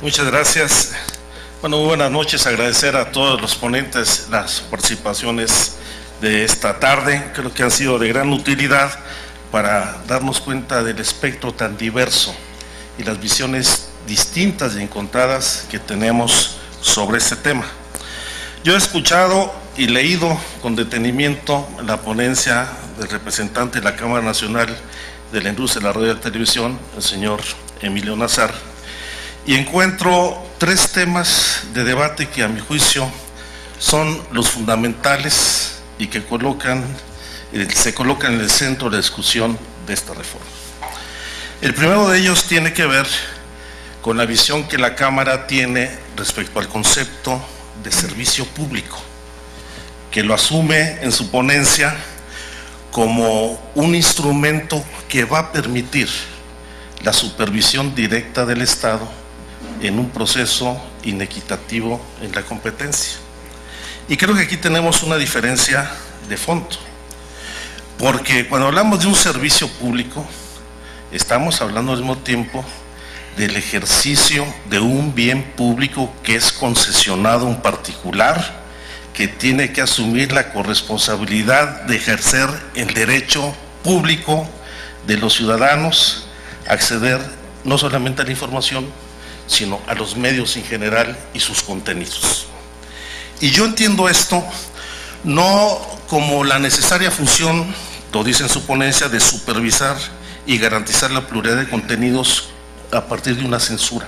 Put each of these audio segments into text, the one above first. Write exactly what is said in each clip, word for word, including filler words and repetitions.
Muchas gracias. Bueno, muy buenas noches. Agradecer a todos los ponentes las participaciones de esta tarde. Creo que han sido de gran utilidad para darnos cuenta del espectro tan diverso y las visiones distintas y encontradas que tenemos sobre este tema. Yo he escuchado y leído con detenimiento la ponencia del representante de la Cámara Nacional de la Industria de la Radio y la Televisión, el señor Emilio Nazar, y encuentro tres temas de debate que a mi juicio son los fundamentales y que colocan, se colocan en el centro de la discusión de esta reforma. El primero de ellos tiene que ver con la visión que la Cámara tiene respecto al concepto de servicio público, que lo asume en su ponencia como un instrumento que va a permitir la supervisión directa del Estado en un proceso inequitativo en la competencia. Y creo que aquí tenemos una diferencia de fondo, porque cuando hablamos de un servicio público, estamos hablando al mismo tiempo del ejercicio de un bien público que es concesionado a un particular, que tiene que asumir la corresponsabilidad de ejercer el derecho público de los ciudadanos a acceder no solamente a la información, sino a los medios en general y sus contenidos. Y yo entiendo esto no como la necesaria función, lo dice en su ponencia, de supervisar y garantizar la pluralidad de contenidos a partir de una censura.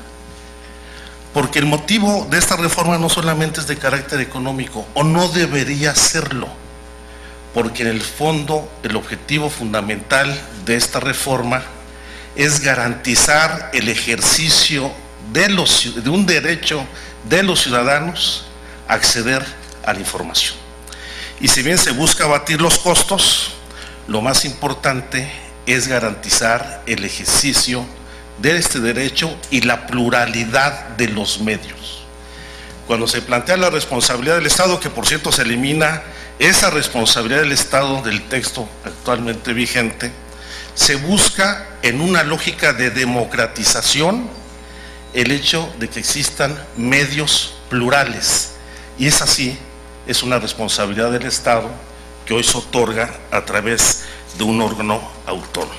Porque el motivo de esta reforma no solamente es de carácter económico, o no debería serlo, porque en el fondo el objetivo fundamental de esta reforma es garantizar el ejercicio de, los, de un derecho de los ciudadanos a acceder a la información. Y si bien se busca abatir los costos, lo más importante es garantizar el ejercicio de este derecho y la pluralidad de los medios. Cuando se plantea la responsabilidad del Estado, que por cierto se elimina esa responsabilidad del Estado del texto actualmente vigente, se busca en una lógica de democratización el hecho de que existan medios plurales, y es así, es una responsabilidad del Estado que hoy se otorga a través de un órgano autónomo.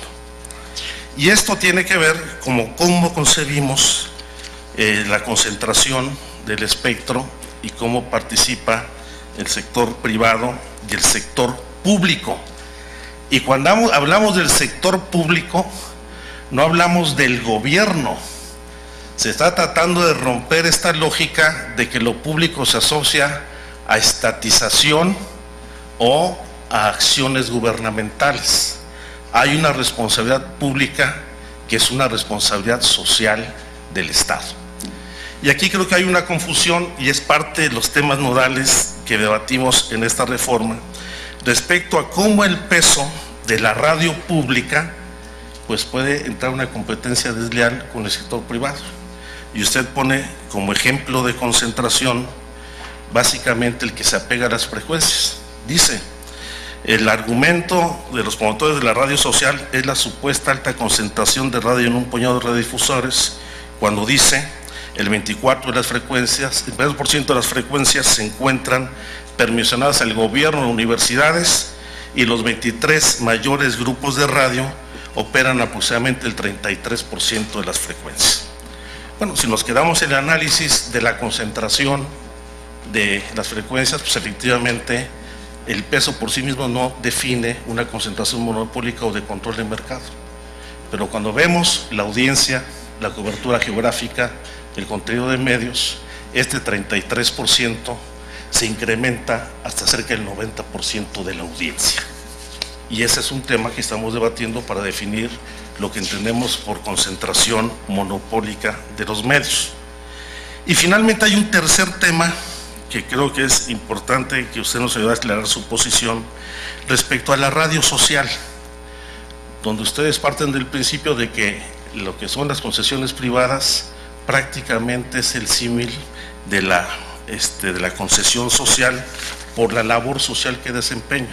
Y esto tiene que ver con cómo concebimos eh, la concentración del espectro y cómo participa el sector privado y el sector público. Y cuando hablamos del sector público, no hablamos del gobierno. Se está tratando de romper esta lógica de que lo público se asocia a estatización o a acciones gubernamentales. Hay una responsabilidad pública que es una responsabilidad social del Estado. Y aquí creo que hay una confusión y es parte de los temas nodales que debatimos en esta reforma respecto a cómo el peso de la radio pública pues puede entrar una competencia desleal con el sector privado. Y usted pone como ejemplo de concentración básicamente el que se apega a las frecuencias. Dice: el argumento de los promotores de la radio social es la supuesta alta concentración de radio en un puñado de radiodifusores, cuando dice el veinticuatro de las frecuencias, el veinte por ciento de las frecuencias se encuentran permisionadas al gobierno, a universidades, y los veintitrés mayores grupos de radio operan aproximadamente el treinta y tres por ciento de las frecuencias. Bueno, si nos quedamos en el análisis de la concentración de las frecuencias, pues efectivamente el peso por sí mismo no define una concentración monopólica o de control de mercado. Pero cuando vemos la audiencia, la cobertura geográfica, el contenido de medios, este treinta y tres por ciento se incrementa hasta cerca del noventa por ciento de la audiencia. Y ese es un tema que estamos debatiendo para definir lo que entendemos por concentración monopólica de los medios. Y finalmente hay un tercer tema que creo que es importante que usted nos ayude a aclarar su posición respecto a la radio social, donde ustedes parten del principio de que lo que son las concesiones privadas prácticamente es el símil de la, este, de la concesión social por la labor social que desempeña,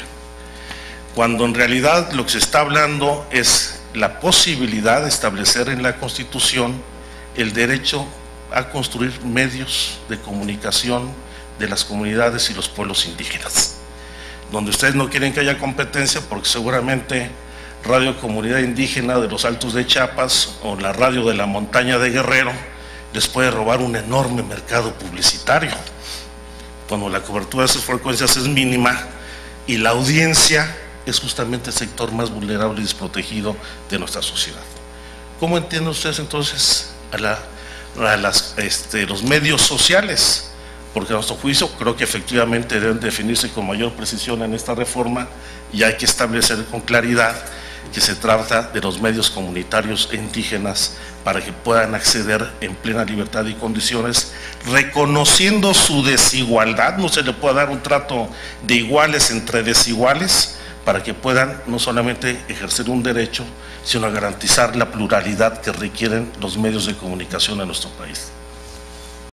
cuando en realidad lo que se está hablando es la posibilidad de establecer en la Constitución el derecho a construir medios de comunicación de las comunidades y los pueblos indígenas, donde ustedes no quieren que haya competencia porque seguramente Radio Comunidad Indígena de los Altos de Chiapas o la radio de la Montaña de Guerrero les puede robar un enorme mercado publicitario, cuando la cobertura de esas frecuencias es mínima y la audiencia es justamente el sector más vulnerable y desprotegido de nuestra sociedad. ¿Cómo entienden ustedes entonces a, la, a las, este, los medios sociales? Porque a nuestro juicio creo que efectivamente deben definirse con mayor precisión en esta reforma y hay que establecer con claridad que se trata de los medios comunitarios e indígenas para que puedan acceder en plena libertad y condiciones, reconociendo su desigualdad. No se le puede dar un trato de iguales entre desiguales, para que puedan no solamente ejercer un derecho, sino garantizar la pluralidad que requieren los medios de comunicación en nuestro país.